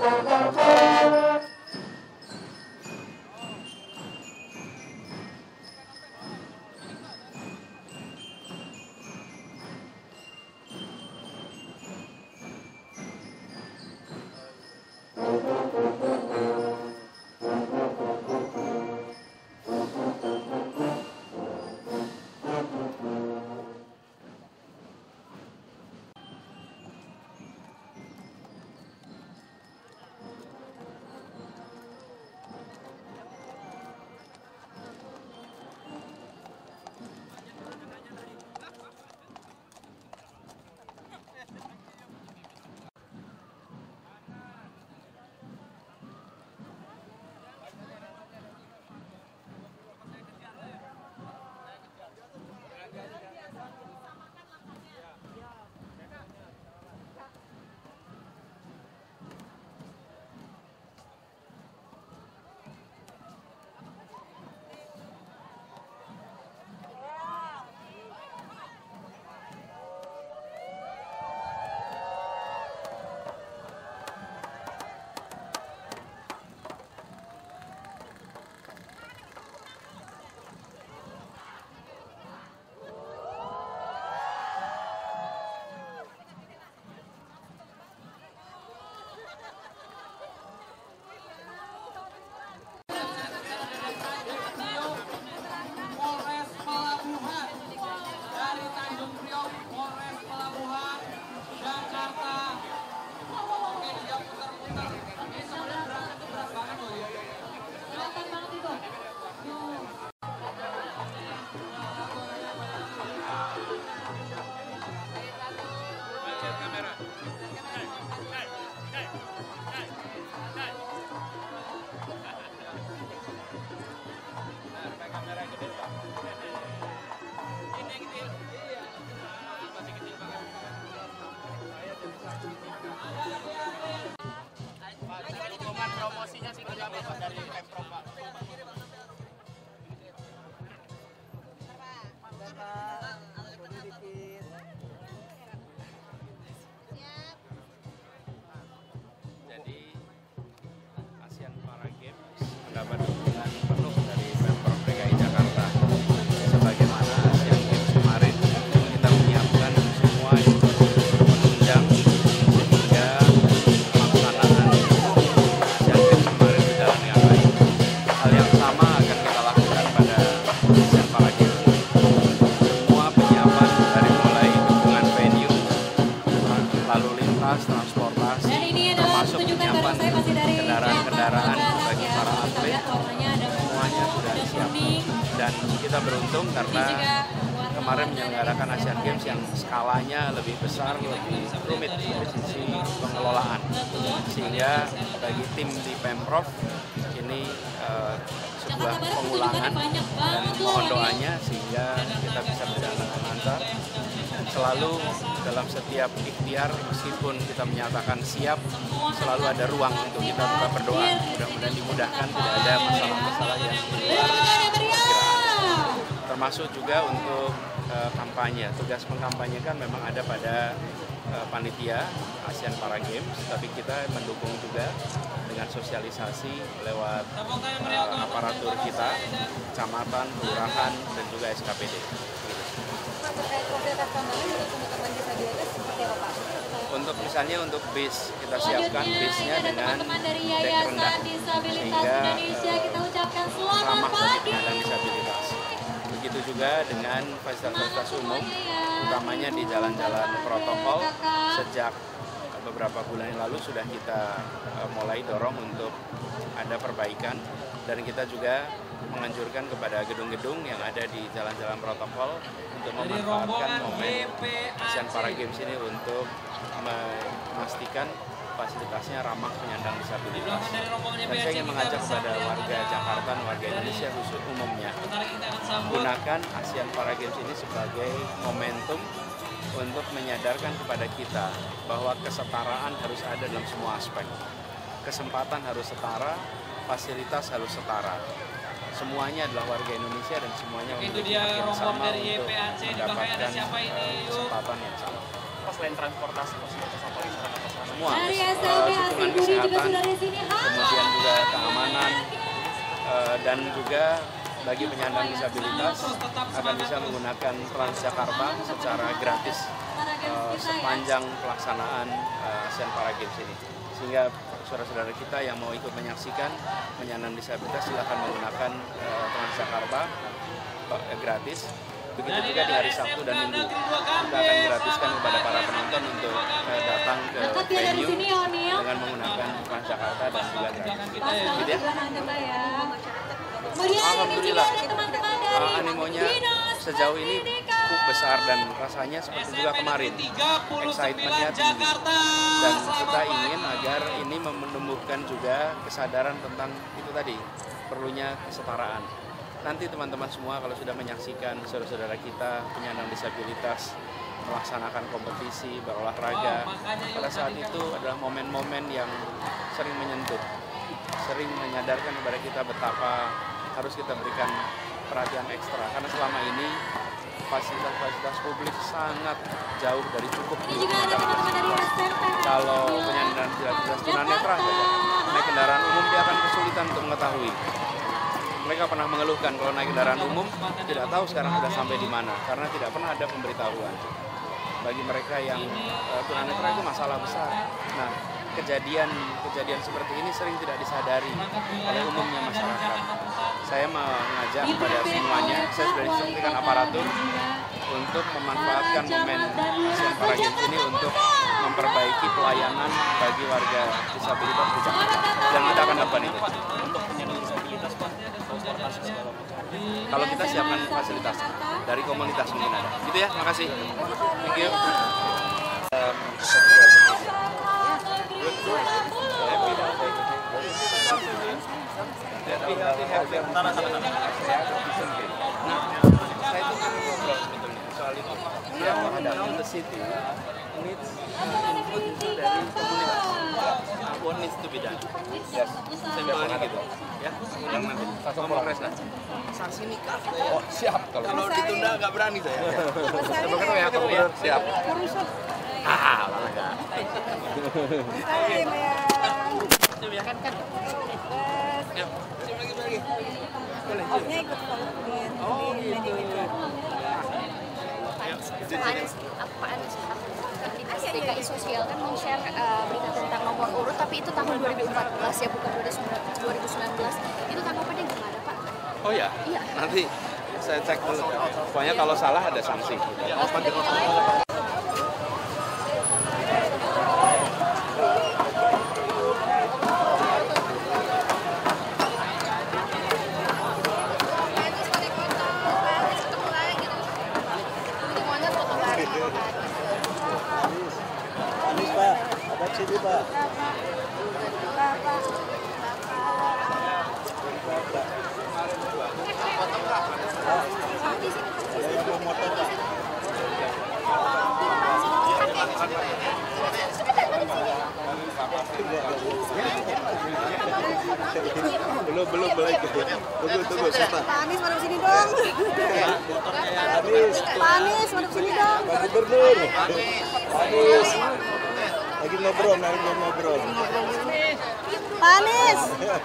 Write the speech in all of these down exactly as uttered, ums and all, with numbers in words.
mendapat dukungan penuh dari Pemprov D K I Jakarta. Sebagaimana Asian Games kemarin kita menyiapkan semua penunjang hingga pelaksanaan Asian Games kemarin berjalan dengan baik. Hal yang sama akan kita lakukan pada Asian Para Games. Semua penyiapan dari mulai dukungan venue, lalu lintas, transportasi, termasuk penyiapan kendaraan-kendaraan bagi para atlet, semuanya sudah siap. Dan kita beruntung karena kemarin menyelenggarakan Asian Games yang skalanya lebih besar, lebih rumit dari sisi pengelolaan, sehingga bagi tim di Pemprov ini uh, sebuah pengulangan, dan mohon doanya sehingga kita bisa berjalan dengan lancar. Selalu dalam setiap ikhtiar, meskipun kita menyatakan siap, selalu ada ruang untuk kita tetap berdoa. Mudah-mudahan dimudahkan, tidak ada masalah-masalah yang di luar perkiraan. Termasuk juga untuk uh, kampanye. Tugas mengkampanyekan memang ada pada uh, panitia Asian Para Games, tapi kita mendukung juga dengan sosialisasi lewat uh, aparatur kita, kecamatan, kelurahan, dan juga S K P D. Untuk misalnya untuk bis, kita siapkan bisnya dengan dek rendah sehingga uh, ramah bagi penyandang disabilitas. Begitu juga dengan fasilitas umum, utamanya di jalan-jalan protokol. Sejak beberapa bulan yang lalu sudah kita uh, mulai dorong untuk ada perbaikan, dan kita juga menganjurkan kepada gedung-gedung yang ada di jalan-jalan protokol untuk memanfaatkan momen Asian Para Games ini untuk memastikan fasilitasnya ramah penyandang disabilitas. Dan saya ingin mengajak kepada warga Jakarta dan warga Indonesia khusus umumnya, gunakan Asian Para Games ini sebagai momentum untuk menyadarkan kepada kita bahwa kesetaraan harus ada dalam semua aspek. Kesempatan harus setara, fasilitas harus setara. Semuanya adalah warga Indonesia dan semuanya memiliki hak yang sama untuk mendapatkan uh, kesempatan yang sama. Selain transportasi, fasilitas apa yang semua, uh, dukungan kesehatan kesehatan, kemudian juga keamanan, uh, dan juga bagi penyandang disabilitas akan bisa menggunakan Transjakarta secara gratis uh, sepanjang pelaksanaan uh, Asian Para Games ini. Sehingga saudara-saudara kita yang mau ikut menyaksikan penyandang disabilitas silahkan menggunakan uh, Transjakarta uh, gratis. Begitu juga di hari Sabtu dan Minggu kita akan gratiskan kepada para penonton untuk uh, datang ke venue dengan menggunakan Transjakarta dan juga gratis. Gitu ya. Alhamdulillah, uh, animonya sejauh ini cukup besar dan rasanya seperti juga kemarin, excitementnya tinggi, dan kita ingin agar ini menumbuhkan juga kesadaran tentang itu tadi, perlunya kesetaraan. Nanti teman-teman semua kalau sudah menyaksikan saudara-saudara kita penyandang disabilitas melaksanakan kompetisi, berolahraga, pada saat itu adalah momen-momen yang sering menyentuh, sering menyadarkan kepada kita betapa harus kita berikan perhatian ekstra, karena selama ini fasilitas-fasilitas publik sangat jauh dari cukup di kalau penyandang disabilitas tunanetra saja naik kendaraan umum dia akan kesulitan untuk mengetahui. Mereka pernah mengeluhkan kalau naik kendaraan umum tidak tahu sekarang sudah sampai di mana karena tidak pernah ada pemberitahuan. Bagi mereka yang uh, tunanetra itu masalah besar. Nah, kejadian-kejadian seperti ini sering tidak disadari oleh umumnya masyarakat. Saya mengajak kepada semuanya, saya sudah disuntikan aparatur untuk memanfaatkan momen Asian Para Games ini untuk memperbaiki pelayanan bagi warga disabilitas di Jakarta. Dan kita akan lakukan itu. Untuk penyandang disabilitas, Pak, transportasi segala macam. Kalau kita siapkan fasilitas dari komunitas mungkin ada. Gitu ya, makasih. Thank you. Um, saya itu kan ngobrol sebetulnya soal itu. Yang menghadapi the city needs input dari komunitas. What needs to be done? Yes. Simpelnya gitu. Ya. Yang nanti ngomong Resna. Sanksi nikah. Oh siap. Kalau kalau ditunda nggak berani saya. Coba ketemu ya kamu ya. Siap. Ah, malah enggak. Hai, Ya kan kan. Ya. Lagi lagi. Boleh. Osnya ikut dengan Oh gitu. Apaan sih? D K I Sosial kan men-share uh, berita tentang nomor urut, tapi itu tahun dua ribu empat belas ya, bukan dua ribu sembilan belas. Itu tanggapannya gimana, Pak? Oh ya? Iya. Nanti saya cek dulu. Pokoknya kalau salah ada sanksi. Sini Pak. Belum belum belum. Tunggu tunggu siapa? Pak Anies madep sini dong. Anies. Pak Anies madep sini dong. Pak Gubernur. Anies. Lagi ngobrol, lagi ngobrol. Pak Anies.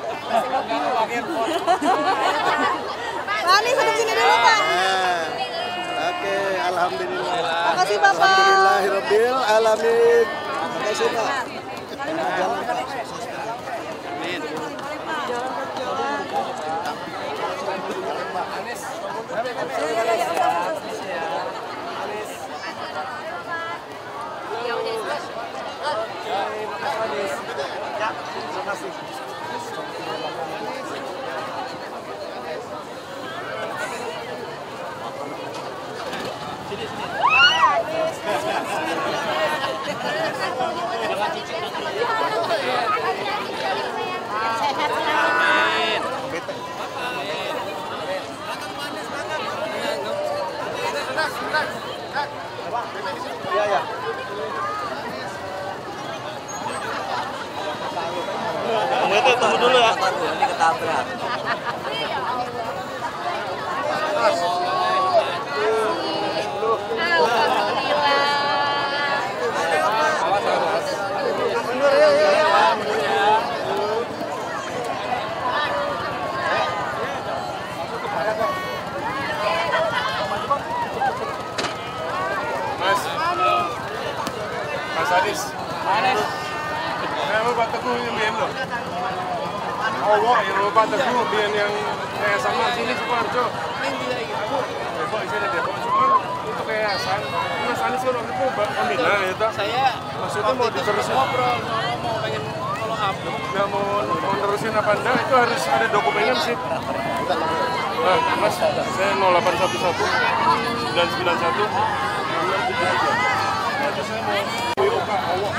Pak Anies madep sini dulu, Pak. Oke, alhamdulillah. Makasih, Bapak. Alhamdulillahirabbil alamin. Makasih, Pak. Jalan, Pak. Amin. Iya, ya. Tunggu, tunggu dulu ya. Ini ketabrak. Alhamdulillah. biyen lho. Awak yang lupa teguh biyen yang kayak sama sini Sukoharjo. Aku Depok di sini Depok cuma untuk yayasan. Mas Anies kan waktu itu pembina itu. Saya maksudnya mau diterusin ngobrol, mau pengen follow up. Nggak mau mau terusin apa enggak itu harus ada dokumennya sih. Nah, Mas, saya nol delapan satu satu sembilan sembilan satu enam tujuh tiga. Nah, itu saya mau W O K awak.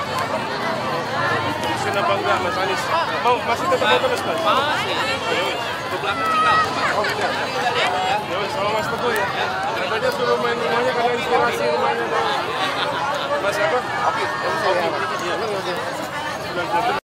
Terusin apa enggak Mas Anies? Mau masih tetap mau terus Mas? Masih. Ya wis. Di belakang tinggal. Oh, iya. Ya wis, sama Mas Teguh ya. Katanya suruh main rumahnya karena inspirasi rumahnya. Mas siapa? Oke. Oke. Iya. sembilan satu